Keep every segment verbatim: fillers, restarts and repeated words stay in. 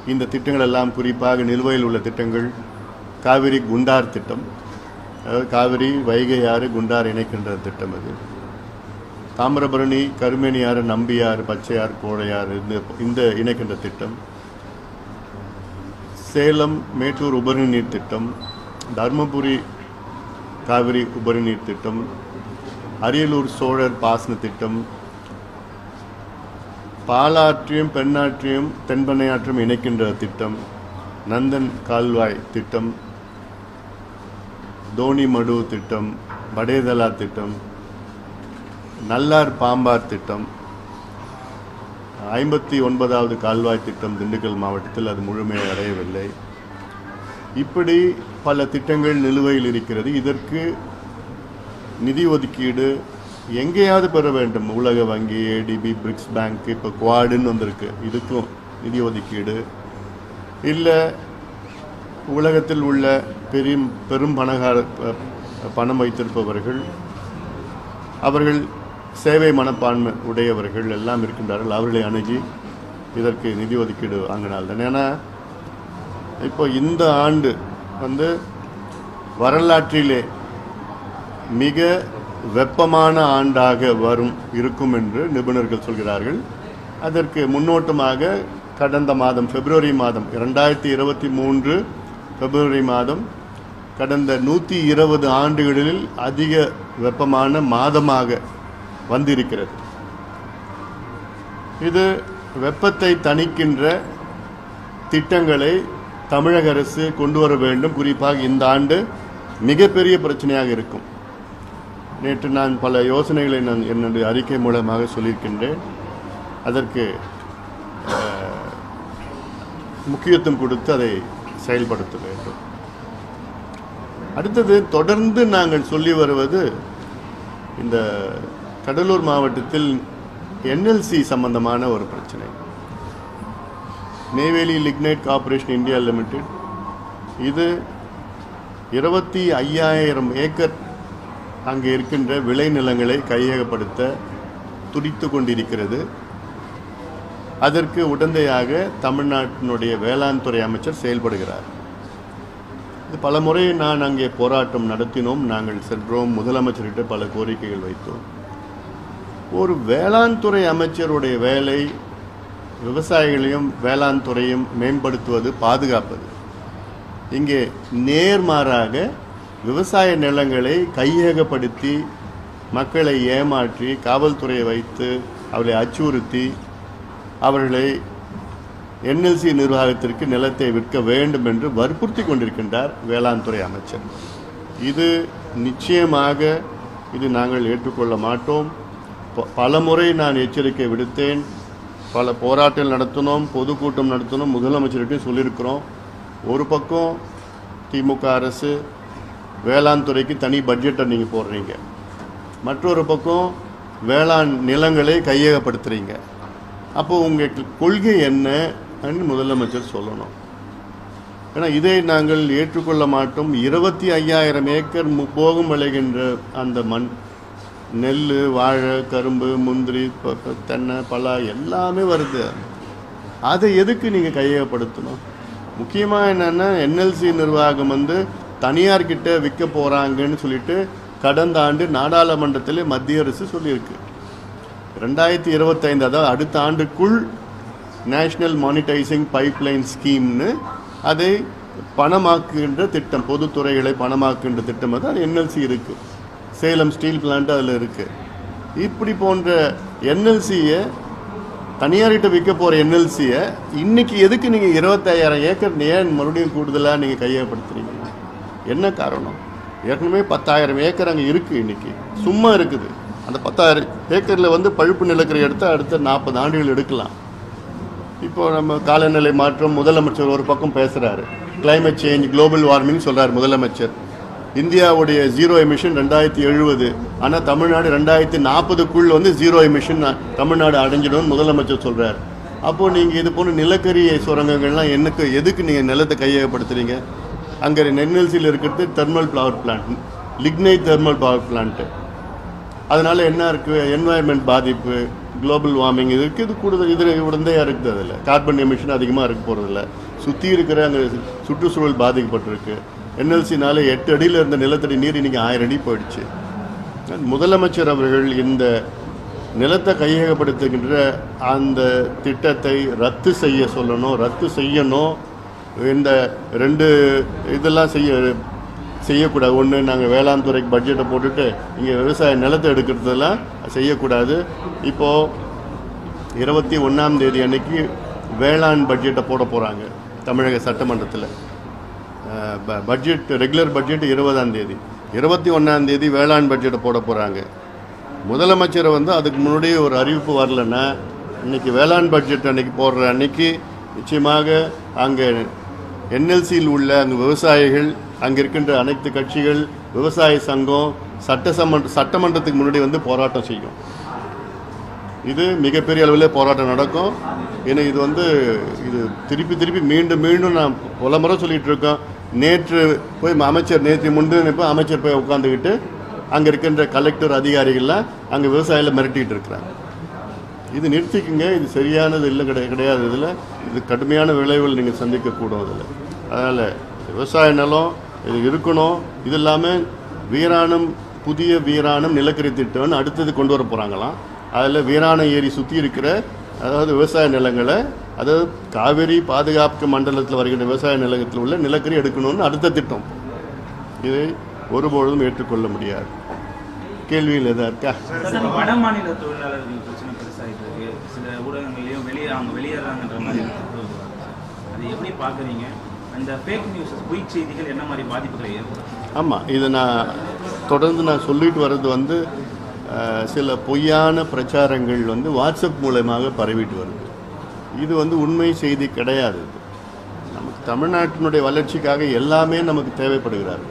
இந்த திட்டங்கள் எல்லாம் குறிப்பாக நிலுவையில் உள்ள திட்டங்கள் காவிரி குண்டார் திட்டம், அதாவது காவிரி வைகை ஆறு குண்டார் இணைக்கின்ற திட்டம். அது தாமிரபரணி கருமேனியாறு நம்பியாறு பச்சையாறு கோழையாறு இந்த இந்த இணைக்கின்ற திட்டம். சேலம் மேட்டூர் உபரி நீர் திட்டம், தர்மபுரி காவிரி உபரி நீர் திட்டம், அரியலூர் சோழர் பாசன திட்டம், பாலாற்றையும் பெண்ணாற்றையும் தென்பெண்ணையாற்றையும் இணைக்கின்ற திட்டம், நந்தன் கால்வாய் திட்டம், தோனி மடு திட்டம், படேதலா திட்டம், நல்லார் பாம்பார் திட்டம், ஐம்பத்தி ஒன்பதாவது கால்வாய் திட்டம் திண்டுக்கல் மாவட்டத்தில் அது முழுமையை அடையவில்லை. இப்படி பல திட்டங்கள் நிலுவையில் இருக்கிறது. இதற்கு நிதி ஒதுக்கீடு எங்கேயாவது பெற வேண்டும். உலக வங்கி, ஏடிபி, பிரிக்ஸ் பேங்க், இப்போ குவாடுன்னு வந்திருக்கு, இதுக்கும் நிதி ஒதுக்கீடு இல்லை. உலகத்தில் உள்ள பெரும் பெரும் பணக்கார பணம் வைத்திருப்பவர்கள், அவர்கள் சேவை மனப்பான்மை உடையவர்கள் எல்லாம் இருக்கின்றார்கள். அவர்களை அணுகி இதற்கு நிதி ஒதுக்கீடு வாங்கினால்தான். ஏன்னா இப்போ இந்த ஆண்டு வந்து வரலாற்றிலே மிக வெப்பமான ஆண்டாக வரும் இருக்கும் என்று நிபுணர்கள் சொல்கிறார்கள். அதற்கு முன்னோட்டமாக கடந்த மாதம் பிப்ரவரி மாதம் இரண்டாயிரத்தி இருபத்தி மூன்று பிப்ரவரி மாதம் கடந்த நூற்றி இருபது ஆண்டுகளில் அதிக வெப்பமான மாதமாக வந்திருக்கிறது. இது வெப்பத்தை தணிக்கின்ற திட்டங்களை தமிழக அரசு கொண்டு வர வேண்டும். குறிப்பாக இந்த ஆண்டு மிகப்பெரிய பிரச்சனையாக இருக்கும். நேற்று நான் பல யோசனைகளை நான் என்னுடைய அறிக்கை மூலமாக சொல்லியிருக்கின்றேன். அதற்கு முக்கியத்துவம் கொடுத்து அதை செயல்படுத்த வேண்டும். அடுத்தது, தொடர்ந்து நாங்கள் சொல்லி வருவது இந்த கடலூர் மாவட்டத்தில் என்எல்சி சம்பந்தமான ஒரு பிரச்சனை. Neyveli lignite corporation India limited இது இருபத்தி ஐயாயிரம் ஏக்கர் அங்கே இருக்கின்ற விளைநிலங்களை கையகப்படுத்த துடித்து கொண்டிருக்கிறது. அதற்கு உடந்தையாக தமிழ்நாட்டினுடைய வேளாண் துறை அமைச்சர் செயல்படுகிறார். இது பல முறை நான் அங்கே போராட்டம் நடத்தினோம், நாங்கள் சென்றோம், முதலமைச்சர்கிட்ட பல கோரிக்கைகள் வைத்தோம். ஒரு வேளாண் துறை அமைச்சருடைய வேலை விவசாயிகளையும் வேளாண் துறையும் மேம்படுத்துவது, பாதுகாப்பது. இங்கே நேர்மாறாக விவசாய நிலங்களை கையகப்படுத்தி மக்களை ஏமாற்றி காவல்துறையை வைத்து அவர்களை அச்சுறுத்தி அவர்களை என்எல்சி நிர்வாகத்திற்கு நிலத்தை விற்க வேண்டும் என்று வற்புறுத்தி கொண்டிருக்கின்றார் வேளாண் துறை அமைச்சர். இது நிச்சயமாக இது நாங்கள் ஏற்றுக்கொள்ள மாட்டோம். பல முறை நான் எச்சரிக்கை விடுத்தேன், பல போராட்டங்கள் நடத்தினோம், பொதுக்கூட்டம் நடத்தினோம், முதலமைச்சர்கிட்டையும் சொல்லியிருக்கிறோம். ஒரு பக்கம் திமுக அரசு வேளாண் துறைக்கு தனி பட்ஜெட்டை நீங்கள் போடுறீங்க, மற்றொரு பக்கம் வேளாண் நிலங்களை கையகப்படுத்துகிறீங்க. அப்போது உங்களுக்கு கொள்கை என்னன்னு முதலமைச்சர் சொல்லணும். ஏன்னா இதை நாங்கள் ஏற்றுக்கொள்ள மாட்டோம். இருபத்தி ஐயாயிரம் ஏக்கர் போகம் விளைகின்ற அந்த மண், நெல், வாழை, கரும்பு, முந்திரி, தென்னை, பலா எல்லாமே வருது. அதை எதுக்கு நீங்கள் கையகப்படுத்தணும்? முக்கியமாக என்னென்னா என்எல்சி நிர்வாகம் வந்து தனியார்கிட்ட விற்க போகிறாங்கன்னு சொல்லிட்டு கடந்த ஆண்டு நாடாளுமன்றத்தில் மத்திய அரசு சொல்லியிருக்கு. ரெண்டாயிரத்தி இருபத்தைந்து அதாவது அடுத்த ஆண்டுக்குள் நேஷ்னல் மானிட்டைசிங் பைப்லைன் ஸ்கீம்னு அதை பணமாக்குகின்ற திட்டம், பொதுத்துறைகளை பணமாக்குகின்ற திட்டம் அது அது என்எல்சி இருக்குது. சேலம் ஸ்டீல் பிளான்ட் அதில் இருக்குது. இப்படி போன்ற என்எல்சியை தனியார்கிட்ட விற்க போகிற என்எல்சியை இன்றைக்கி எதுக்கு நீங்கள் இருபத்தாயிரம் ஏக்கர் ஏன் மறுபடியும் கூடுதலாக நீங்கள் கையகப்படுத்துறீங்க? என்ன காரணம்? ஏற்கனவே பத்தாயிரம் ஏக்கர் அங்கே இருக்குது, இன்றைக்கி சும்மா இருக்குது. அந்த பத்தாயிரம் ஏக்கரில் வந்து பழுப்பு நிலக்கரி எடுத்தால் அடுத்த நாற்பது ஆண்டுகள் எடுக்கலாம். இப்போ நம்ம காலநிலை மாற்றம், முதலமைச்சர் ஒரு பக்கம் பேசுகிறாரு, கிளைமேட் சேஞ்ச், குளோபல் வார்மிங் சொல்கிறார் முதலமைச்சர். இந்தியாவுடைய ஜீரோ எமிஷன் ரெண்டாயிரத்தி எழுபது, ஆனால் தமிழ்நாடு ரெண்டாயிரத்தி நாற்பதுக்குள் வந்து ஜீரோ எமிஷன் தமிழ்நாடு அடைஞ்சிடும்னு முதலமைச்சர் சொல்கிறார். அப்போது நீங்கள் இது போன்ற நிலக்கரி சுரங்கங்கள்லாம் என்னக்கு எதுக்கு நீங்கள் நிலத்தை கையகப்படுத்துறீங்க? அங்கே என்எல்சியில் இருக்கிறது thermal power plant, lignite thermal power plant. அதனால் என்ன இருக்குது? என்வாயன்மெண்ட் பாதிப்பு, குளோபல் வார்மிங் இருக்குது, இது கூடுதல் இது உடந்தையாக இருக்குது. அதில் கார்பன் எமிஷன் அதிகமாக இருக்க போகிறதில்ல. சுற்றி இருக்கிற அங்கே சுற்றுச்சூழல் பாதிக்கப்பட்டிருக்கு. என்எல்சினால எட்டு அடியில் இருந்த நிலத்தடி நீர் இன்றைக்கி ஆயிரம் அடி போயிடுச்சு. முதலமைச்சர் அவர்கள் இந்த நிலத்தை கையகப்படுத்துகின்ற அந்த திட்டத்தை ரத்து செய்ய சொல்லணும், ரத்து செய்யணும். இந்த ரெண்டு இதெல்லாம் செய்ய செய்யக்கூடாது. ஒன்று, நாங்கள் வேளாண் துறைக்கு பட்ஜெட்டை போட்டுட்டு இங்கே விவசாய நிலத்தை எடுக்கிறதெல்லாம் செய்யக்கூடாது. இப்போது இருபத்தி ஒன்றாம் தேதி அன்னைக்கு வேளாண் பட்ஜெட்டை போட போகிறாங்க தமிழக சட்டமன்றத்தில். பட்ஜெட் ரெகுலர் பட்ஜெட் இருபதாம் தேதி, இருபத்தி ஒன்றாம் தேதி வேளாண் பட்ஜெட்டை போட போகிறாங்க. முதலமைச்சரை வந்து அதுக்கு முன்னாடியே ஒரு அறிவிப்பு வரலன்னா இன்றைக்கி வேளாண் பட்ஜெட் அன்றைக்கி போடுற அன்றைக்கி நிச்சயமாக அங்கே என்எல்சியில் உள்ள அங்கே விவசாயிகள், அங்கே இருக்கின்ற அனைத்து கட்சிகள், விவசாய சங்கம் சட்டசமன்ற சட்டமன்றத்துக்கு முன்னாடி வந்து போராட்டம் செய்யும். இது மிகப்பெரிய அளவில் போராட்டம் நடக்கும். ஏன்னா இது வந்து இது திருப்பி திருப்பி மீண்டும் மீண்டும் நான் பல முறை சொல்லிகிட்டு இருக்கோம். நேற்று போய் அமைச்சர் நேற்று முன்தினப்போ அமைச்சர் போய் உட்காந்துக்கிட்டு அங்கே இருக்கின்ற கலெக்டர் அதிகாரிகள்லாம் அங்கே விவசாயிகளை மிரட்டிகிட்டு இருக்கிறாங்க. இது நிறுத்திக்குங்க, இது சரியானது இல்லை, கிடை கிடையாது இதில் இது கடுமையான விளைவுகள் நீங்கள் சந்திக்கக்கூடும் இதில். அதனால் விவசாய நிலம் இது இருக்கணும். இது இல்லாமல் வீராணம், புதிய வீராணம் நிலக்கரி திட்டம்னு அடுத்தது கொண்டு வர போகிறாங்களாம். அதில் வீராண ஏரி சுற்றி இருக்கிற அதாவது விவசாய நிலங்களை, அதாவது காவிரி பாதுகாப்பு மண்டலத்தில் வருகின்ற விவசாய நிலத்தில் உள்ள நிலக்கரி எடுக்கணும்னு அடுத்த திட்டம். இதை ஒருபொழுதும் ஏற்றுக்கொள்ள முடியாது. கேள்வியில் எதா இருக்கா? வட மாநில தொழிலாளர்கள் பிரச்சனை பெருசாகிட்டு இருக்கு. சில ஊடகங்களையும் வெளியே அவங்க வெளியேறாங்கன்ற மாதிரி அது எப்படி பார்க்குறீங்க? அந்த ஃபேக் நியூஸ், பொய் செய்திகள் என்ன மாதிரி பாதிப்புகளை ஏற்படும்? ஆமாம், இதை நான் தொடர்ந்து நான் சொல்லிட்டு வர்றது வந்து சில பொய்யான பிரச்சாரங்கள் வந்து வாட்ஸ்அப் மூலமாக பரவிட்டு வருது. இது வந்து உண்மை செய்தி கிடையாது. நமக்கு தமிழ்நாட்டினுடைய வளர்ச்சிக்காக எல்லாமே நமக்கு தேவைப்படுகிறார்கள்.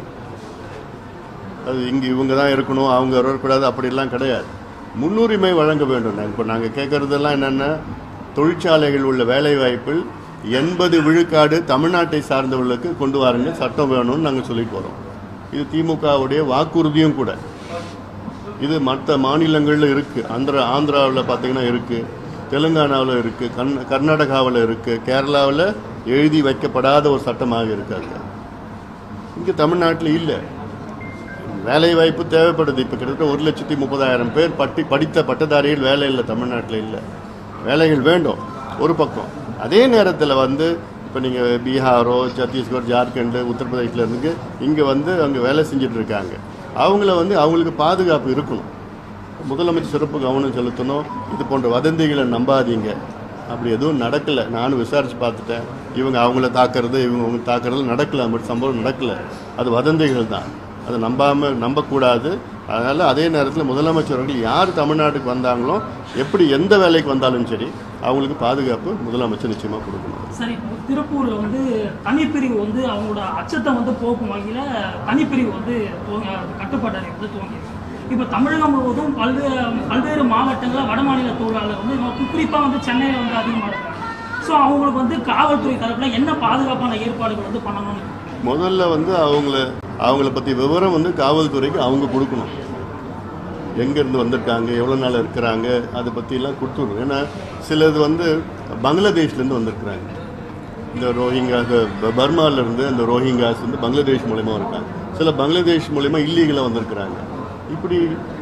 அது இங்கே இவங்க தான் இருக்கணும், அவங்க வரக்கூடாது, அப்படிலாம் கிடையாது. முன்னுரிமை வழங்க வேண்டும். இப்போ நாங்கள் கேட்குறதெல்லாம் என்னென்னா, தொழிற்சாலைகள் உள்ள வேலைவாய்ப்பில் எண்பது விழுக்காடு தமிழ்நாட்டை சார்ந்தவர்களுக்கு கொண்டு வாருங்க, சட்டம் வேணும்னு நாங்கள் சொல்லிட்டு வரோம். இது திமுகவுடைய வாக்குறுதியும் கூட. இது மற்ற மாநிலங்களில் இருக்குது. ஆந்திரா ஆந்திராவில் பார்த்திங்கன்னா இருக்குது, தெலுங்கானாவில் இருக்குது, கண் கர்நாடகாவில் இருக்குது, கேரளாவில் எழுதி வைக்கப்படாத ஒரு சட்டமாக இருக்காது. இங்கே தமிழ்நாட்டில் இல்லை. வேலைவாய்ப்பு தேவைப்படுது. இப்போ கிட்டத்தட்ட ஒரு லட்சத்தி முப்பதாயிரம் பேர் பட்டி படித்த பட்டதாரிகள் வேலை இல்லை தமிழ்நாட்டில் இல்லை. வேலைகள் வேண்டும் ஒரு பக்கம். அதே நேரத்தில் வந்து இப்போ நீங்கள் பீகாரோ, சத்தீஸ்கர், ஜார்க்கண்டு, உத்தரப்பிரதேசில் இருந்து இங்கே வந்து அங்கே வேலை செஞ்சிட்ருக்காங்க. அவங்கள வந்து அவங்களுக்கு பாதுகாப்பு இருக்கணும். முதலமைச்சர் சிறப்பு கவனம் செலுத்தணும். இது போன்ற வதந்திகளை நம்பாதீங்க. அப்படி எதுவும் நடக்கலை. நானும் விசாரித்து பார்த்துட்டேன். இவங்க அவங்கள தாக்குறது, இவங்க அவங்க தாக்குறது நடக்கலை. அப்படி சம்பவம் நடக்கலை. அது வதந்திகள் தான். அதை நம்பாமல் நம்பக்கூடாது. அதனால் அதே நேரத்தில் முதலமைச்சர்கள் யார் தமிழ்நாட்டுக்கு வந்தாங்களோ, எப்படி எந்த வேலைக்கு வந்தாலும் சரி அவங்களுக்கு பாதுகாப்பு முதலமைச்சர் நிச்சயமாக கொடுக்கணும். சரி, திருப்பூரில் வந்து தனிப்பிரிவு வந்து அவங்களோட அச்சத்தை வந்து போக்கும் வகையில் தனிப்பிரிவு வந்து கட்டுப்பாட்டை வந்து துவங்கியிருக்கு. இப்போ தமிழகம் முழுவதும் பல்வேறு பல்வேறு மாவட்டங்களில் வட மாநில தொழிலாளர் வந்து குறிப்பாக வந்து சென்னையில் வந்து அதிகமாக இருக்காங்க. ஸோ அவங்களுக்கு வந்து காவல்துறை தரப்பில் என்ன பாதுகாப்பான ஏற்பாடுகள் வந்து பண்ணணும்னு முதல்ல வந்து அவங்கள அவங்கள பற்றி விவரம் வந்து காவல்துறைக்கு அவங்க கொடுக்கணும். எங்கேருந்து வந்திருக்காங்க, எவ்வளோ நாள் இருக்கிறாங்க, அதை பற்றிலாம் கொடுத்துடணும். ஏன்னா சிலது வந்து பங்களாதேஷ்லேருந்து வந்திருக்கிறாங்க. இந்த ரோஹிங்காஸ், பர்மாவிலேருந்து அந்த ரோஹிங்காஸ் வந்து பங்களாதேஷ் மூலயமா இருக்காங்க. சில பங்களாதேஷ் மூலயமா இல்லீகலாக வந்திருக்கிறாங்க. இப்படி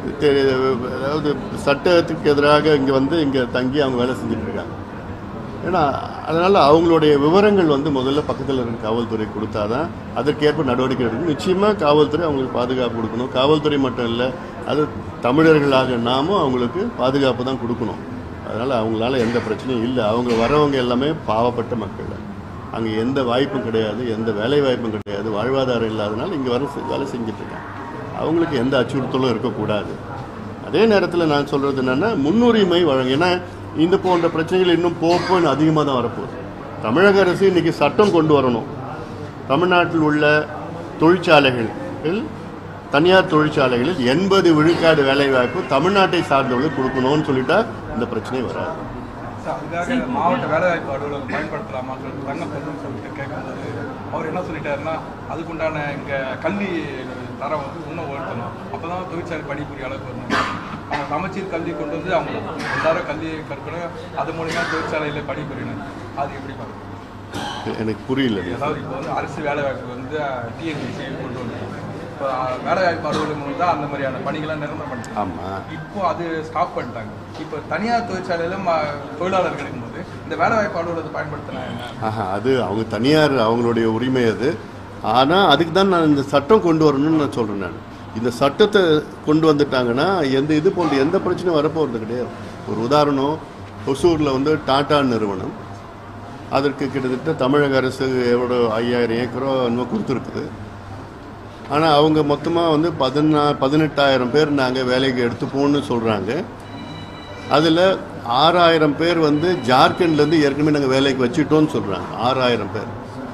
அதாவது சட்டத்துக்கு எதிராக இங்கே வந்து இங்கே தங்கி அவங்க வேலை செஞ்சிட்ருக்காங்க. ஏன்னா அதனால் அவங்களுடைய விவரங்கள் வந்து முதல்ல பக்கத்தில் இருக்கிற காவல்துறை கொடுத்தா தான் அதற்கேற்ப நடவடிக்கை எடுக்கணும். நிச்சயமாக காவல்துறை அவங்களுக்கு பாதுகாப்பு கொடுக்கணும். காவல்துறை மட்டும் இல்லை, அது தமிழர்களாக நாமும் அவங்களுக்கு பாதுகாப்பு தான் கொடுக்கணும். அதனால் அவங்களால எந்த பிரச்சனையும் இல்லை. அவங்க வரவங்க எல்லாமே பாவப்பட்ட மக்கள். அங்கே எந்த வாய்ப்பும் கிடையாது, எந்த வேலை வாய்ப்பும் கிடையாது, வாழ்வாதாரம் இல்லாதனால இங்கே வர வேலை செஞ்சிட்ருக்காங்க. அவங்களுக்கு எந்த அச்சுறுத்தலும் இருக்கக்கூடாது. அதே நேரத்தில் நான் சொல்கிறது என்னென்னா, முன்னுரிமை வழங்க. ஏன்னா இந்த போன்ற பிரச்சனைகள் இன்னும் போப்போ இன்னும் அதிகமாக தான் வரப்போகுது. தமிழக அரசு இன்றைக்கி சட்டம் கொண்டு வரணும். தமிழ்நாட்டில் உள்ள தொழிற்சாலைகளில், தனியார் தொழிற்சாலைகளில் எண்பது விழுக்காடு வேலைவாய்ப்பு தமிழ்நாட்டை சார்ந்தவர்களுக்கு கொடுக்கணும்னு சொல்லிட்டா இந்த பிரச்சனை வராது. மாவட்ட வேலைவாய்ப்பு அலுவலகம் பயன்படுத்தலாமா தங்கப்பதுன்னு சொல்லிட்டு கேட்கும்போது அவர் என்ன சொல்லிட்டாருன்னா, அதுக்குண்டான இங்கே கல்வி தரம் வந்து இன்னும் உயர்த்தணும், அப்போ தான் தொழிற்சாலை பணிபுரிய அளவுக்கு வரணும். அவங்க சமச்சீர் கல்வி கொண்டு வந்து அவங்க எல்லாரும் கல்வியை கற்கணும், அது மூலிமா தொழிற்சாலையில் பணிபுரியணும். அது எப்படி பார்க்குறீங்க? எனக்கு புரியல. அதாவது இப்போ வந்து அரசு வேலைவாய்ப்பு வந்து டிஎன்பிசி கொண்டு வந்து இப்போ வேலைவாய்ப்பு அலுவலகம் தான் அந்த மாதிரியான பணிகள்லாம் நிரந்தரம் பண்ணிட்டாங்க. ஆமாம், இப்போ அது ஸ்டாப் பண்ணிட்டாங்க. இப்போ தனியார் தொழிற்சாலையில் தொழிலாளர் கிடைக்கும்போது இந்த வேலைவாய்ப்பு அலுவலகத்தை பயன்படுத்தினா என்ன? ஆஹா, அது அவங்க தனியார் அவங்களுடைய உரிமை அது. ஆனால் அதுக்கு தான் நான் இந்த சட்டம் கொண்டு வரணும்னு நான் சொல்கிறேன். நான் இந்த சட்டத்தை கொண்டு வந்துட்டாங்கன்னா எந்த இது போன்ற எந்த பிரச்சனையும் வரப்போகிறது கிடையாது. ஒரு உதாரணம், ஒசூரில் வந்து டாடா நிறுவனம், அதற்கு கிட்டத்தட்ட தமிழக அரசு எவ்வளோ ஐயாயிரம் ஏக்கரோ இன்னும் கொடுத்துருக்குது. ஆனால் அவங்க மொத்தமாக வந்து பதினா பதினெட்டாயிரம் பேர் நாங்கள் வேலைக்கு எடுத்துப்போன்னு சொல்கிறாங்க. அதில் ஆறாயிரம் பேர் வந்து ஜார்க்கண்ட்லேருந்து ஏற்கனவே நாங்கள் வேலைக்கு வச்சுட்டோன்னு சொல்கிறாங்க. ஆறாயிரம் பேர்.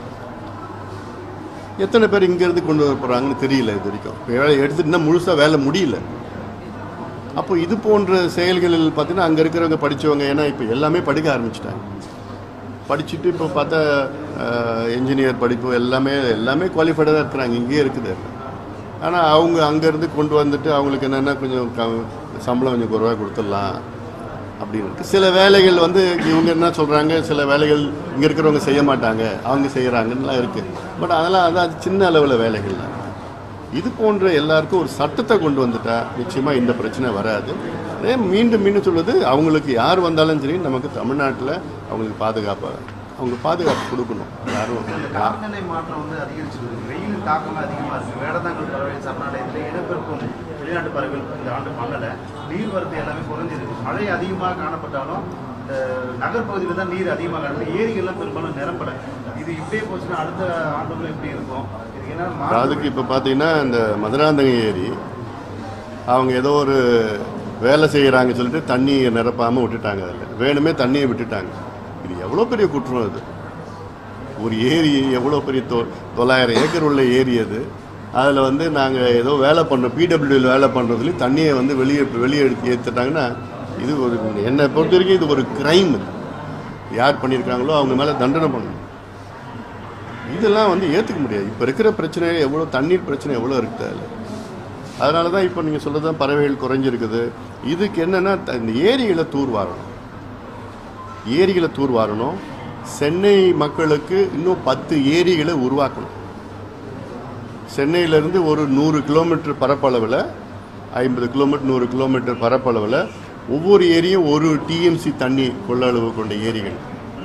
எத்தனை பேர் இங்கேருந்து கொண்டு வர போகிறாங்கன்னு தெரியல. இது வரைக்கும் வேலை எடுத்துட்டுனா முழுசாக வேலை முடியல. அப்போ இது போன்ற செயல்களில் பார்த்தீங்கன்னா அங்கே இருக்கிறவங்க படித்தவங்க, ஏன்னா இப்போ எல்லாமே படிக்க ஆரம்பிச்சிட்டாங்க. படிச்சுட்டு இப்போ பார்த்தா என்ஜினியர் படிப்பு எல்லாமே எல்லாமே குவாலிஃபைடாக இருக்கிறாங்க, இங்கேயே இருக்குது. ஆனால் அவங்க அங்கேருந்து கொண்டு வந்துட்டு அவங்களுக்கு என்னென்னா கொஞ்சம் க சம்பளம் கொஞ்சம் குறைவாக கொடுத்துடலாம் அப்படின்னு இருக்குது. சில வேலைகள் வந்து இவங்க என்ன சொல்கிறாங்க, சில வேலைகள் இங்கே இருக்கிறவங்க செய்ய மாட்டாங்க, அவங்க செய்கிறாங்கன்னுலாம் இருக்குது. பட் அதெல்லாம் அதான் சின்ன அளவில் வேலைகள் தான். இது போன்ற எல்லாருக்கும் ஒரு சட்டத்தை கொண்டு வந்துட்டா நிச்சயமாக இந்த பிரச்சனை வராது. அதே மீண்டும் மீண்டும் சொல்வது, அவங்களுக்கு யார் வந்தாலும் சரி நமக்கு தமிழ்நாட்டில் அவங்களுக்கு பாதுகாப்பாக அவங்க பாதுகாப்பு கொடுக்கணும். யாரும் காலநிலை மாற்றம் வந்து அதிகரிச்சிருக்கு, வெயில் தாக்கம் அதிகமாக இருக்குது. வேடந்தாங்கல் பறவை சரணாலயத்தில் இனப்பெருக்கம் வெளிநாட்டு பறவைகள் இந்த ஆண்டு பண்ணலை. நீர்வரத்து எல்லாமே குறைஞ்சிருக்கு. மழை அதிகமாக காணப்பட்டாலும் இந்த நகர்பகுதியில் தான் நீர் அதிகமாக காணப்படும். ஏரிகள்லாம் பெரும்பாலும் நிரப்பலை. இது இப்படியே போச்சுன்னா அடுத்த ஆண்டுகளும் எப்படி இருக்கும்? இதுக்கு என்ன? அதுக்கு இப்போ பார்த்தீங்கன்னா இந்த மதுராந்தக ஏரி அவங்க ஏதோ ஒரு வேலை செய்கிறாங்க சொல்லிட்டு தண்ணியை நிரப்பாமல் விட்டுட்டாங்க. அதில் வேணுமே தண்ணியை விட்டுட்டாங்க. இது எவ்வளோ பெரிய குற்றம். அது ஒரு ஏரி எவ்வளோ பெரிய தொ தொள்ளாயிரம் ஏக்கர் உள்ள ஏரி அது. அதில் வந்து நாங்கள் ஏதோ வேலை பண்ணுறோம், பிடபிள்யூவில் வேலை பண்ணுறதுலேயும் தண்ணியை வந்து வெளியே வெளியே எடுத்து ஏற்றுட்டாங்கன்னா இது ஒரு, என்னை பொறுத்த வரைக்கும் இது ஒரு கிரைம். யார் பண்ணியிருக்காங்களோ அவங்க மேலே தண்டனை பண்ணணும். இதெல்லாம் வந்து ஏற்றுக்க முடியாது. இப்போ இருக்கிற பிரச்சனை எவ்வளோ, தண்ணீர் பிரச்சனை எவ்வளோ இருக்குது அதில். அதனால தான் இப்போ நீங்கள் சொல்கிறது தான் பறவைகள் குறைஞ்சிருக்குது. இதுக்கு என்னென்னா இந்த ஏரிகளை தூர்வாரணும், ஏரிகளை தூர்வாரணும். சென்னை மக்களுக்கு இன்னும் பத்து ஏரிகளை உருவாக்கணும். சென்னையிலேருந்து ஒரு நூறு கிலோமீட்டர் பரப்பளவில், ஐம்பது கிலோமீட்டர் நூறு கிலோமீட்டர் பரப்பளவில் ஒவ்வொரு ஏரியும் ஒரு டிஎம்சி தண்ணி கொள்ளளவு கொண்ட ஏரிகள்,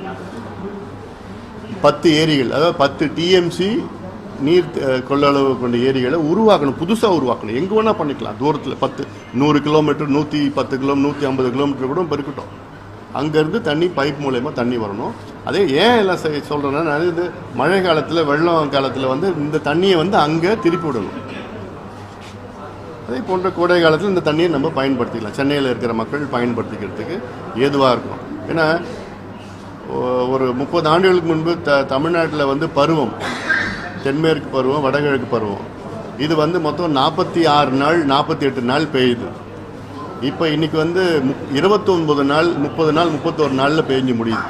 பத்து ஏரிகள், அதாவது பத்து டிஎம்சி நீர் கொள்ளளவு கொண்ட ஏரிகளை உருவாக்கணும், புதுசாக உருவாக்கணும். எங்கே வேணால் பண்ணிக்கலாம். தூரத்தில் பத்து நூறு கிலோமீட்டர் நூற்றி பத்து கிலோ நூற்றி ஐம்பது கிலோமீட்டர் கூட பெருக்கட்டும். அங்கேருந்து தண்ணி பைப் மூலயமா தண்ணி வரணும். அதே ஏன் எல்லாம் செய் சொல்கிறேன்னா, இது மழை காலத்தில் வெள்ளம் காலத்தில் வந்து இந்த தண்ணியை வந்து அங்கே திருப்பி விடணும். அதே போன்ற கோடை காலத்தில் இந்த தண்ணியை நம்ம பயன்படுத்திக்கலாம். சென்னையில் இருக்கிற மக்கள் பயன்படுத்திக்கிறதுக்கு ஏதுவாக இருக்கும். ஏன்னா ஒரு முப்பது ஆண்டுகளுக்கு முன்பு த தமிழ்நாட்டில் வந்து பருவம், தென்மேற்கு பருவம், வடகிழக்கு பருவம், இது வந்து மொத்தம் நாற்பத்தி ஆறு நாள் நாற்பத்தி எட்டு நாள் பெய்யுது. இப்போ இன்றைக்கி வந்து முப் இருபத்தி ஒன்பது நாள் முப்பது நாள் முப்பத்தோரு நாளில் பெய்ஞ்சு முடியுது.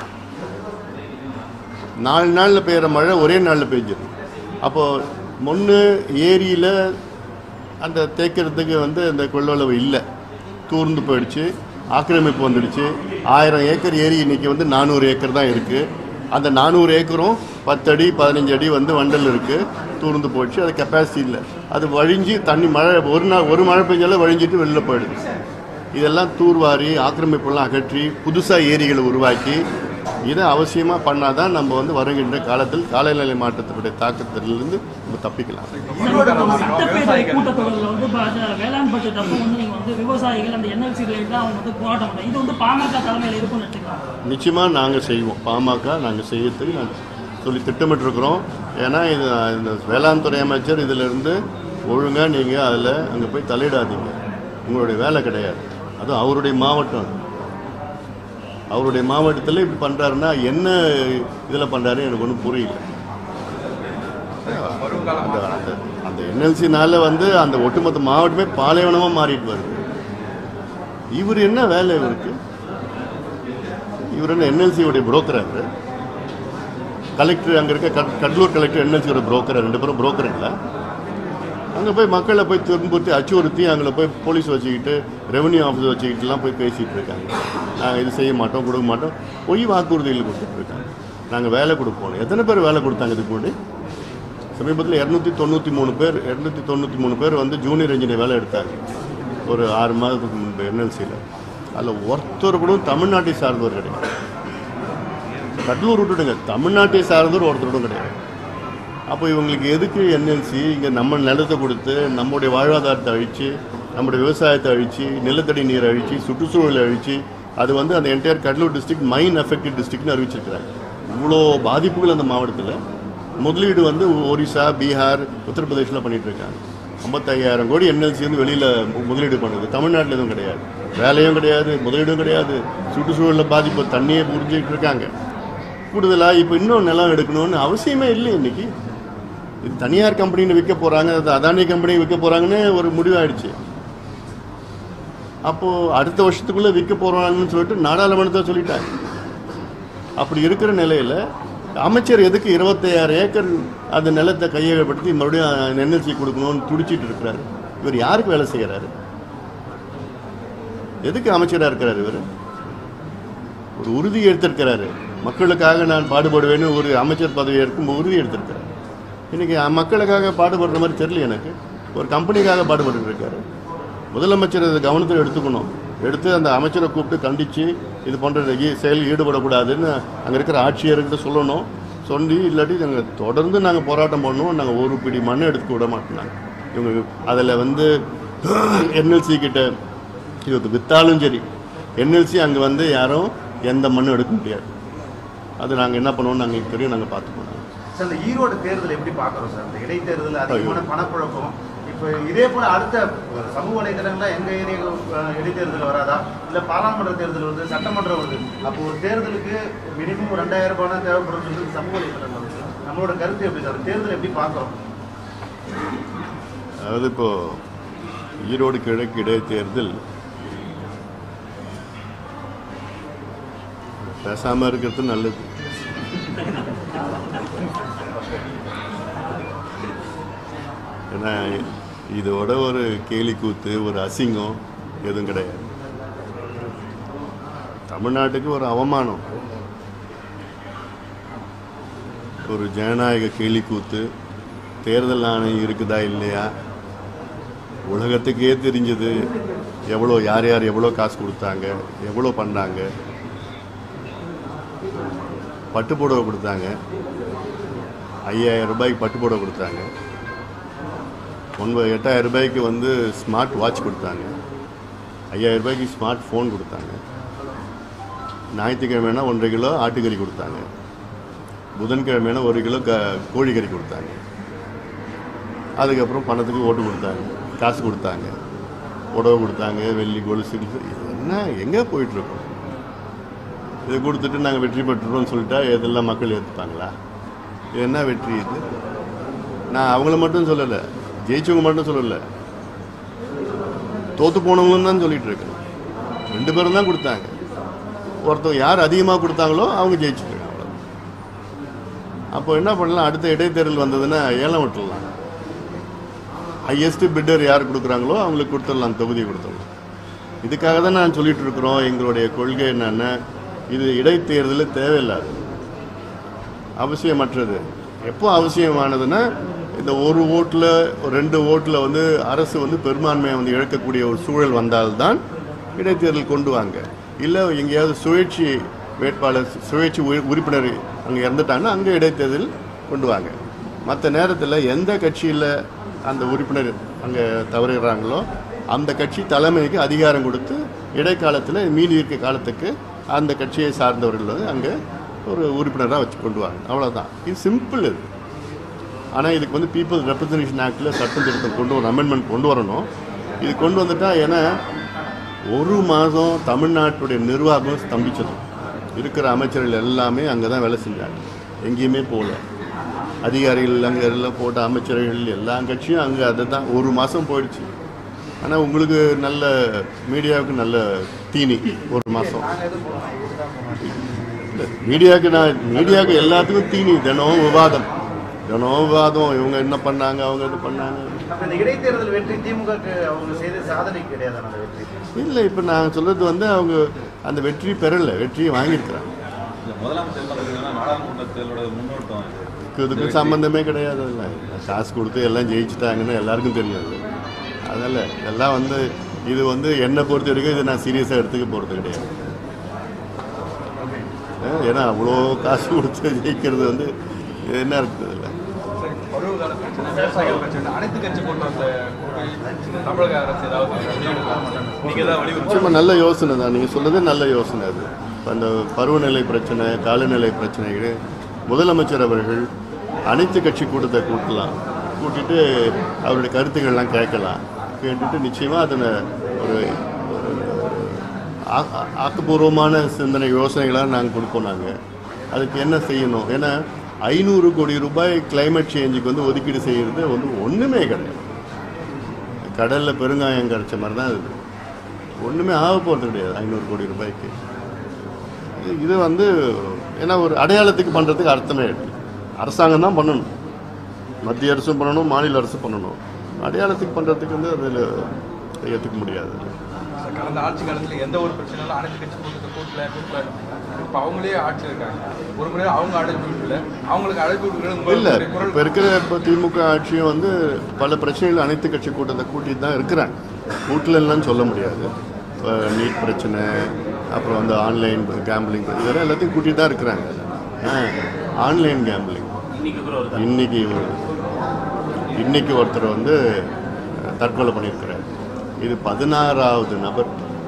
நாலு நாளில் பெய்கிற மழை ஒரே நாளில் பெய்ஞ்சிடும். அப்போது முன்னு ஏரியில் அந்த தேக்கிறதுக்கு வந்து அந்த கொள்ளளவு இல்லை, தூர்ந்து போயிடுச்சு, ஆக்கிரமிப்பு வந்துடுச்சு. ஆயிரம் ஏக்கர் ஏரி இன்றைக்கி வந்து நானூறு ஏக்கர் தான் இருக்குது. அந்த நானூறு ஏக்கரும் பத்தடி பதினஞ்சு அடி வந்து வண்டல் இருக்குது, தூர்ந்து போயிடுச்சு. அது கெப்பாசிட்டி இல்லை. அது வழிஞ்சு தண்ணி மழை ஒரு நாள் ஒரு மழை பெஞ்சாலும் வழிஞ்சிட்டு வெளியில் போயிடுது. இதெல்லாம் தூர்வாரி ஆக்கிரமிப்பெல்லாம் அகற்றி புதுசாக ஏரிகளை உருவாக்கி இதை அவசியமாக பண்ணால் தான் நம்ம வந்து வருகின்ற காலத்தில் காலநிலை மாற்றத்தினுடைய தாக்கத்திலிருந்து நம்ம தப்பிக்கலாம். கூட்டத்தொடரில் வந்து வேளாண் பட்ஜெட் அப்போ வந்து நீங்கள் வந்து விவசாயிகள் அந்த என்எல்சி ரிலேட்டடாக அவங்க வந்து போராட்டம் பண்ணுறாங்க. இது வந்து பாமக தலைமையில் இருக்கும்னு நினைக்கலாம். நிச்சயமாக நாங்கள் செய்வோம். பாமக நாங்கள் செய்யறதுக்கு நாங்கள் சொல்லி திட்டமிட்டிருக்கிறோம். ஏன்னா இது இந்த வேளாண் துறை அமைச்சர் இதிலிருந்து ஒழுங்காக நீங்கள் அதில் அங்கே போய் தலையிடாதீங்க, உங்களுடைய வேலை கிடையாது. அதுவும் அவருடைய மாவட்டம், அவருடைய மாவட்டத்தில் இப்படி பண்ணுறாருன்னா என்ன இதில் பண்ணுறாரு எனக்கு ஒன்றும் புரியல. அந்த அந்த என்எல்சினால வந்து அந்த ஒட்டுமொத்த மாவட்டமே பாலைவனமாக மாறிட்டு வருது. இவர் என்ன வேலை இவருக்கு? இவர் என்ன என்எல்சியோடைய புரோக்கர்? அவர் கலெக்டர், அங்கே இருக்க கடலூர் கலெக்டர் என்எல்சியோட புரோக்கர், ரெண்டு பேரும் புரோக்கர் இல்லை. அங்கே போய் மக்களை போய் துன்புறுத்தி அச்சுறுத்தி அங்கே போய் போலீஸ் வச்சுக்கிட்டு ரெவன்யூ ஆஃபீஸ் வச்சுக்கிட்டுலாம் போய் பேசிகிட்டு இருக்காங்க. நாங்கள் இது செய்ய மாட்டோம், கொடுக்க மாட்டோம், பொய் வாக்குறுதிகள் கொடுத்துட்ருக்காங்க. நாங்கள் வேலை கொடுப்போம். எத்தனை பேர் வேலை கொடுத்தாங்க இதுக்கு முன்னாடி? சமீபத்தில் இரநூத்தி தொண்ணூற்றி மூணு பேர் இரநூத்தி தொண்ணூற்றி மூணு பேர் வந்து ஜூனியர் இன்ஜினியர் வேலை எடுத்தாங்க ஒரு ஆறு மாதத்துக்கு முன்பு என்எல்சியில். அதில் ஒருத்தர் கூட தமிழ்நாட்டை சார்ந்தவர் கிடையாது. கடலூர் விட்டுடுங்க, தமிழ்நாட்டை சார்ந்தவர் ஒருத்தரோடும் கிடையாது. அப்போ இவங்களுக்கு எதுக்கு என்எல்சி? இங்கே நம்ம நிலத்தை கொடுத்து நம்முடைய வாழ்வாதாரத்தை அழித்து, நம்முடைய விவசாயத்தை அழித்து, நிலத்தடி நீரை அழித்து, சுற்றுச்சூழலை அழித்து, அது வந்து அந்த entire Cuddalore district mine affected டிஸ்ட்ரிக்ட்னு அறிவிச்சிருக்கிறாங்க. இவ்வளோ பாதிப்புகள் அந்த மாவட்டத்தில். முதலீடு வந்து ஒரிசா, பீகார், உத்தரப்பிரதேசில் பண்ணிகிட்டு இருக்காங்க. ஐம்பத்தையாயிரம் கோடி என்எல்சி வந்து வெளியில் முதலீடு பண்ணுது. தமிழ்நாட்டில் எதுவும் கிடையாது, வேலையும் கிடையாது, முதலீடும் கிடையாது. சுற்றுச்சூழலில் பாதிப்பு, தண்ணியை புரிஞ்சுக்கிட்டு இருக்காங்க. கூடுதலாக இப்போ இன்னும் நிலம் எடுக்கணும்னு அவசியமே இல்லை. இன்றைக்கி இது தனியார் கம்பெனின்னு விற்க போகிறாங்க, அது அதானி கம்பெனி விற்க போகிறாங்கன்னு ஒரு முடிவாயிடுச்சு. அப்போது அடுத்த வருஷத்துக்குள்ளே விற்க போகிறாங்கன்னு சொல்லிட்டு நாடாளுமன்றத்தை சொல்லிட்டாங்க. அப்படி இருக்கிற நிலையில் அமைச்சர் எதுக்கு இருபத்தையாயிரம் ஏக்கர் அந்த நிலத்தை கையகப்படுத்தி மறுபடியும் என்எல்சி கொடுக்கணும்னு துடிச்சிட்டு இருக்கிறாரு? இவர் யாருக்கு வேலை செய்கிறாரு? எதுக்கு அமைச்சராக இருக்கிறார் இவர்? ஒரு உறுதி எடுத்திருக்கிறாரு, மக்களுக்காக நான் பாடுபடுவேன்னு ஒரு அமைச்சர் பதவி எடுக்கும் உறுதி எடுத்திருக்கிறார். இன்றைக்கி மக்களுக்காக பாடுபடுற மாதிரி தெரியல எனக்கு. ஒரு கம்பெனிக்காக பாடுபட்டு இருக்காரு. முதலமைச்சர் இதை கவனத்தில் எடுத்துக்கணும். எடுத்து அந்த அமைச்சரை கூப்பிட்டு கண்டித்து இது போன்ற செயலில் ஈடுபடக்கூடாதுன்னு அங்கே இருக்கிற ஆட்சியர்கிட்ட சொல்லணும். சொல்லி இல்லாட்டி நாங்கள் தொடர்ந்து நாங்கள் போராட்டம் பண்ணுவோம், நாங்கள் ஒரு பிடி மண்ணை எடுத்துக்க விட மாட்டோம். இவங்க அதில் வந்து என்எல்சி கிட்ட இது விற்றாலும் சரி, என்எல்சி அங்கே வந்து யாரும் எந்த மண்ணும் எடுக்க முடியாது. அது நாங்கள் என்ன பண்ணுவோம்னு நாங்கள் தெரியும், நாங்கள் பார்த்துக்கணும். சார், இந்த ஈரோடு தேர்தல் எப்படி பார்க்குறோம் சார்? இந்த இடைத்தேர்தல் அதிகமான பணப்புழக்கம். இப்போ இதே போல் அடுத்த சமூக வலைதளங்கள்லாம் எங்கள் ஏரியா இடைத்தேர்தல் வராதா? இல்லை பாராளுமன்ற தேர்தல் வருது, சட்டமன்றம் வருது. அப்போ ஒரு தேர்தலுக்கு மினிமம் ஒரு ரெண்டாயிரம் ரூபாய் தான் தேவைப்படும் சொல்லி சமூக வலைதளங்கள் வருது. நம்மளோட கருத்து எப்படி சார்? தேர்தல் எப்படி பார்க்குறோம்? அதாவது இப்போது ஈரோடு கிழக்கு இடைத்தேர்தல் பேசாமல் இருக்கிறது நல்லது. ஏன்னா இதோட ஒரு கேலி கூத்து, ஒரு அசிங்கம் எதுவும் கிடையாது. தமிழ்நாட்டுக்கு ஒரு அவமானம், ஒரு ஜனநாயக கேலி கூத்து. தேர்தல் ஆணையம் இருக்குதா இல்லையா உலகத்துக்கே தெரிஞ்சது. எவ்வளோ யார் யார் எவ்வளோ காசு கொடுத்தாங்க, எவ்வளோ பண்ணாங்க. பட்டு புடவை கொடுத்தாங்க, ஐயாயிரம் ரூபாய்க்கு பட்டு புடவை கொடுத்தாங்க. ஒன்பது எட்டாயிரம் ரூபாய்க்கு வந்து ஸ்மார்ட் வாட்ச் கொடுத்தாங்க. ஐயாயிரம் ரூபாய்க்கு ஸ்மார்ட் ஃபோன் கொடுத்தாங்க. ஞாயிற்றுக்கிழமைனா ஒன்றரை கிலோ ஆட்டுக்கறி கொடுத்தாங்க. புதன்கிழமைனா ஒரு கிலோ க கோழிக்கறி கொடுத்தாங்க. அதுக்கப்புறம் பணத்துக்கு ஓட்டு கொடுத்தாங்க, காசு கொடுத்தாங்க, புடவை கொடுத்தாங்க, வெள்ளி கொலுசு. என்ன எங்கே போயிட்டுருக்கோம்? இதை கொடுத்துட்டு நாங்கள் வெற்றி பெற்றுறோம்னு சொல்லிட்டா இதெல்லாம் மக்கள் ஏற்றுப்பாங்களா? இது என்ன வெற்றி இது? நான் அவங்கள மட்டும் சொல்லலை, ஜெயிச்சவங்க மட்டும் சொல்லலை, தோற்று போனவங்களும் தான் சொல்லிட்டு இருக்கேன். ரெண்டு பேரும் தான் கொடுத்தாங்க. ஒருத்தர் யார் அதிகமாக கொடுத்தாங்களோ அவங்க ஜெயிச்சுருக்காங்க. அவ்வளோ. அப்போ என்ன பண்ணலாம்? அடுத்த இடைத்தேர்தல் வந்ததுன்னா ஏலம் விட்டுடலாம். ஹையஸ்ட் பிட்டர் யார் கொடுக்குறாங்களோ அவங்களுக்கு கொடுத்துடலாம், தொகுதியை கொடுத்துடலாம். இதுக்காக தான் நான் சொல்லிட்டு இருக்கிறோம். எங்களுடைய கொள்கை என்னென்ன, இது இடைத்தேர்தல் தேவையில்லாது, அவசியமற்றது. எப்போ அவசியமானதுன்னா இந்த ஒரு ஓட்டில் ரெண்டு ஓட்டில் வந்து அரசு வந்து பெரும்பான்மையை வந்து இழக்கக்கூடிய ஒரு சூழல் வந்தால்தான் இடைத்தேர்தல் கொண்டு வாங்க. இல்லை எங்கேயாவது சுயேட்சை வேட்பாளர், சுயேட்சை உறுப்பினர் அங்கே இறந்துட்டாங்கன்னா அங்கே இடைத்தேர்தல் கொண்டு வாங்க. மற்ற நேரத்தில் எந்த கட்சியில் அந்த உறுப்பினர் அங்கே தவறுகிறாங்களோ அந்த கட்சி தலைமைக்கு அதிகாரம் கொடுத்து இடைக்காலத்தில் மீதி இருக்க காலத்துக்கு அந்த கட்சியை சார்ந்தவர்கள் வந்து அங்கே ஒரு உறுப்பினராக வச்சு கொண்டு வாங்க. அவ்வளோதான். இது சிம்பிள். இது ஆனால் இதுக்கு வந்து பீப்புள்ஸ் ரெப்ரசன்டேஷன் ஆக்டில் சட்டம் திருத்தம் கொண்டு ஒரு அமெண்ட்மெண்ட் கொண்டு வரணும். இது கொண்டு வந்துட்டால் ஏன்னா ஒரு மாதம் தமிழ்நாட்டுடைய நிர்வாகம் ஸ்தம்பிச்சது. இருக்கிற அமைச்சர்கள் எல்லாமே அங்கே தான் வேலை செஞ்சாங்க, எங்கேயுமே போகல. அதிகாரிகள் அங்கே எல்லாம் போட்ட அமைச்சர்கள் எல்லா கட்சியும் அங்கே அதை தான் ஒரு மாதம் போயிடுச்சு. ஆனால் உங்களுக்கு நல்ல மீடியாவுக்கு நல்ல தீனி ஒரு மாதம். மீடியாவுக்கு நான் மீடியாவுக்கு எல்லாத்துக்கும் தீனி, தினம் விவாதம். ஜனவாதம், இவங்க என்ன பண்ணாங்க, அவங்க இது பண்ணாங்க. அப்ப இந்த இடைத்தேர்தல் வெற்றி திமுகக்கு அவங்க செய்த சாதனை கிடையாது அந்த வெற்றி. இல்லை, இப்போ நான் சொல்கிறது வந்து அவங்க அந்த வெற்றி பெறலை, வெற்றியை வாங்கியிருக்கிறாங்க. முதலமைச்சர் பார்த்தீங்கன்னா நாடாளுமன்றத்தோட முன்னோட்டம் இதுக்கு சம்மந்தமே கிடையாது. இல்லை, காசு கொடுத்து எல்லாம் ஜெயிச்சிட்டாங்கன்னு எல்லாருக்கும் தெரியாது. அதனால் எல்லாம் வந்து இது வந்து என்னை பொறுத்த வரைக்கும் இதை நான் சீரியஸாக எடுத்துக்க போகிறது கிடையாது. ஏன்னா அவ்வளோ காசு கொடுத்து ஜெயிக்கிறது வந்து என்ன இருக்குது இல்லை. பருவகால பிரச்சனை, விவசாயிகள் பிரச்சனை, அனைத்து கட்சி கொண்டு வந்த தமிழக அரசு ஏதாவது நீங்கள் தான் வலியுறுத்தி சும்மா நல்ல யோசனை தான் நீங்கள் சொல்கிறது, நல்ல யோசனை அது. அந்த பருவநிலை பிரச்சனை, காலநிலை பிரச்சனைகள் முதலமைச்சர் அவர்கள் அனைத்து கட்சி கூட்டத்தை கூட்டலாம், கூட்டிட்டு அவருடைய கருத்துக்கள்லாம் கேட்கலாம். கேட்டுட்டு நிச்சயமாக அதில் ஒரு ஆக்கப்பூர்வமான சிந்தனை யோசனைகளாக நாங்கள் கொடுப்போம். நாங்கள் அதுக்கு என்ன செய்யணும், ஏன்னா ஐநூறு கோடி ரூபாய் கிளைமேட் சேஞ்சுக்கு வந்து ஒதுக்கீடு செய்கிறது வந்து ஒன்றுமே கிடையாது. கடலில் பெருங்காயம் கிடச்ச மாதிரி தான் அது, ஒன்றுமே ஆக போகிறது கிடையாது ஐநூறு கோடி ரூபாய்க்கு. இது வந்து ஏன்னா ஒரு அடையாளத்துக்கு பண்ணுறதுக்கு அர்த்தமே இல்லை. அரசாங்கம் தான் பண்ணணும், மத்திய அரசும் பண்ணணும், மாநில அரசும் பண்ணணும். அடையாளத்துக்கு பண்ணுறதுக்கு வந்து அதில் ஏற்றுக்க முடியாது. கடந்த ஆட்சி காலத்தில் எந்த ஒரு பிரச்சனையும் அனைத்து கட்சி கூட்டத்தை கூட்டல கூட்டல இப்போ அவங்களே ஆட்சி இருக்காங்க. ஒரு முறை அவங்க அழைப்பு விடல, அவங்களுக்கு அழைப்பு விடுறது இல்லை. இப்போ இருக்கிற இப்போ திமுக ஆட்சியும் வந்து பல பிரச்சனைகள் அனைத்து கட்சி கூட்டத்தை கூட்டிட்டு தான் இருக்கிறாங்க. கூட்டலன்னு சொல்ல முடியாது. இப்போ நீட் பிரச்சனை, அப்புறம் வந்து ஆன்லைன் கேம்பிளிங், இதெல்லாம் எல்லாத்தையும் கூட்டிகிட்டு தான் இருக்கிறாங்க. ஆன்லைன் கேம்பிளிங் இன்னைக்கு இன்னைக்கு ஒருத்தர் வந்து தற்கொலை பண்ணியிருக்கிறார். இது பதினாறாவது நபர்.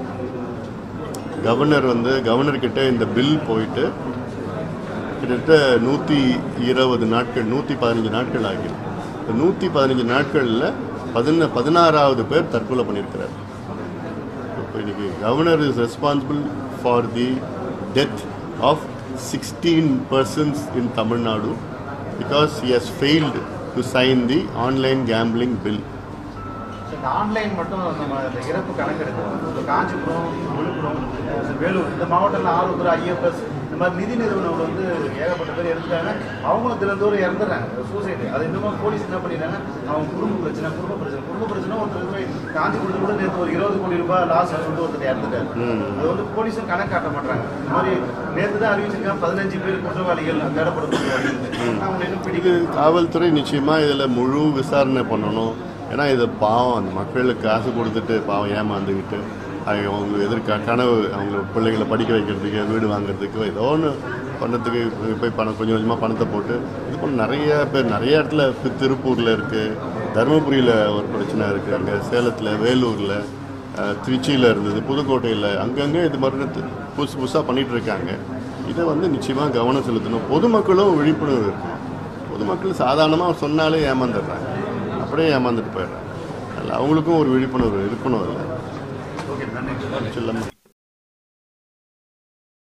கவர்னர் வந்து கவர்னர்கிட்ட இந்த பில் போயிட்டு கிட்டத்தட்ட நூற்றி இருபது நாட்கள் நூற்றி பதினஞ்சு நாட்கள் ஆகிடும். இந்த நூற்றி பதினஞ்சு நாட்களில் பதின பதினாறாவது பேர் தற்கொலை பண்ணியிருக்கிறார். இப்போ இன்னைக்கு governor is responsible for the death of sixteen persons in Tamil Nadu because he has failed to sign the online gambling bill. இந்த ஆன்லைன் மட்டும் நம்ம இந்த இறப்பு கணக்கெடுக்கிறோம். இந்த காஞ்சிபுரம், விழுப்புரம், வேலூர் இந்த மாவட்டத்தில் ஆறுபது ஐஎஃப்எஸ் இந்த மாதிரி நிதி நிறுவனங்கள் வந்து ஏகப்பட்ட பேர் இறந்துட்டாங்க. அவங்களும் தினந்தோறும் இறந்துடுறாங்க சூசைடு. அது இன்னமும் போலீஸ் என்ன பண்ணிடுறாங்க, அவங்க குடும்ப பிரச்சனை குடும்ப பிரச்சனை குடும்ப பிரச்சனை ஒருத்தர் போய் காஞ்சிபுரத்தில் கூட நேற்று ஒரு இருபது கோடி ரூபாய் லாஸ் வந்து ஒருத்தர் இறந்துட்டாரு. அது வந்து போலீஸும் கணக்கு காட்ட மாட்டாங்க. இந்த மாதிரி நேற்று தான் அறிவிச்சிருக்காங்க பதினஞ்சு பேர் குற்றவாளிகள் தேடப்படக்கூடிய. அவங்க இன்னும் பிடிக்க காவல்துறை நிச்சயமாக இதில் முழு விசாரணை பண்ணணும். ஏன்னா இது பாவம், அந்த மக்களுக்கு காசு கொடுத்துட்டு பாவம் ஏமாந்துக்கிட்டு அவங்க எதிர்க்க கனவு அவங்க பிள்ளைகளை படிக்க வைக்கிறதுக்கு, வீடு வாங்குறதுக்கு, ஏதோ ஒன்று பண்ணத்துக்கு போய் பணம் கொஞ்சம் கொஞ்சமாக பணத்தை போட்டு இது பண்ண நிறைய பேர் நிறைய இடத்துல. இப்போ திருப்பூரில் இருக்குது, தருமபுரியில் ஒரு பிரச்சனை இருக்குது, அங்கே சேலத்தில், வேலூரில், திருச்சியில் இருந்தது, புதுக்கோட்டையில், அங்கங்கே இது மாதிரி புதுசு புதுசாக பண்ணிகிட்டு இருக்காங்க. இதை வந்து நிச்சயமாக கவனம் செலுத்தணும். பொதுமக்களும் விழிப்புணர்வு இருக்குது. பொதுமக்கள் சாதாரணமாக சொன்னாலே ஏமாந்துடுறாங்க, அப்படியே ஏமாந்துட்டு போயிடுறாங்க. அதில் அவங்களுக்கும் ஒரு விழிப்புணர்வு இருக்கணும். அதில் ஓகே, நன்றி. சொல்ல